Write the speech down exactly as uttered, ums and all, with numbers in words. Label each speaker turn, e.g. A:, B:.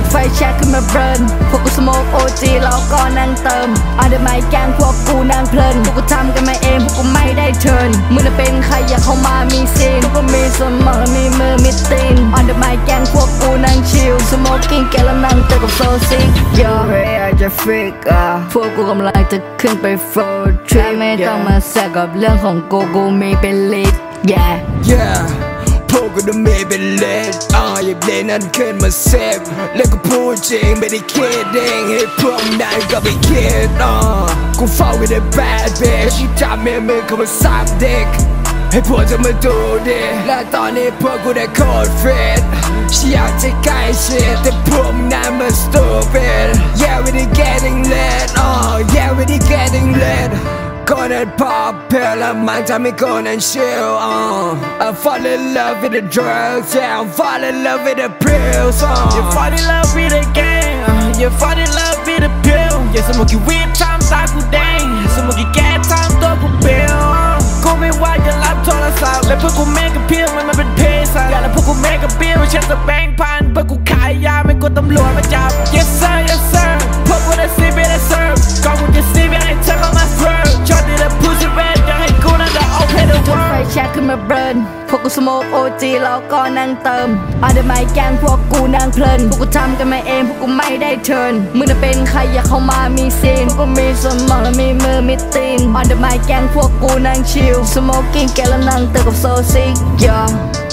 A: ไฟแช็กขึ้นมาเบิร์นพวกกูสโมกโอจีแล้วก็นั่งเติมอันเดอร์ไมค์แกงพวกกูนั่งเพลินพวกกูทำกันมาเองพวกกูไม่ได้เชิญมึงจะเป็นใครอยากเข้ามามีซีนพวกกูมีสมองมีมือมีตีนอันเดอร์ไมค์แกงพวกกูนั่งชิลสโมกกิ้งแกแล้วนั่งเติมกับโซซิกยอเฮ้ยอาจจะฟิกอ่ะพวกกูกำลังจะขึ้นไปโฟร์ทริปไม่ต้องมาแซกกับเรื่องของกูกูมีเป็นลิต yeah
B: yeahพวกกูต้องมีเป็นเลนอ่ะอย่าเล่นนั่นขึ้นมาเซฟแล้วก็พูดจริงไม่ได้คิดเองให้พวกนั้นก็ไม่คิดอ่ะกูเฝ้า with a bad bitch ที่ทำให้มึงเข้ามาสับเด็กให้พวกจะมาดูดิและตอนนี้พวกกูได้โคตรฟิตฉันอยากจะใกล้ชิดแต่พวกนั้นมัน stupid yeah we dey getting lit oh yeah we dey getting lit Gonna pop pill and man tell me gonna chill uh. I fall in love with the drugs, yeah I fall in love with the pills uh.
C: You fall in love with the gang, uh. You fall in love with the pill Yeah สมมติวีดทำตากูแดงสมมติแกทำตัวกูเปรี้ยวกูไม่ว่าจะรับโทรศัพท์และพวกกูแม่งกับเพี้ยงมันมันเป็นเพศสัตว์และพวกกูแม่งกับเปี้ยวเช็ดสแบงพันเพื่อกูขายยาไม่กลัวตำรวจมาจับ Yes sir yes sir พวกกูได้ซีบีได้เซิร์ฟก่อนกูจะซีบีไอ้เธอเข้ามาเฟิร์ชอตดีและพูดสิเวทอยากให้กูนั่นจะเอาเพลย์เวิร์ด
A: ไฟแช็กขึ้นมาเบิร์นพวกกูสโมกโอจีแล้วก็นั่งเติมอันเดอร์ไมค์แกงพวกกูนั่งเพลินพวกกูทำกันมาเองพวกกูไม่ได้เชิญมึงจะเป็นใครอยากเข้ามามีซีนพวกกูมีสมองและมีมือมีตีนอันเดอร์ไมค์แกงพวกกูนั่งชิลสโมกกิ้งแกแล้วนั่งเติมกับโซซิกยอ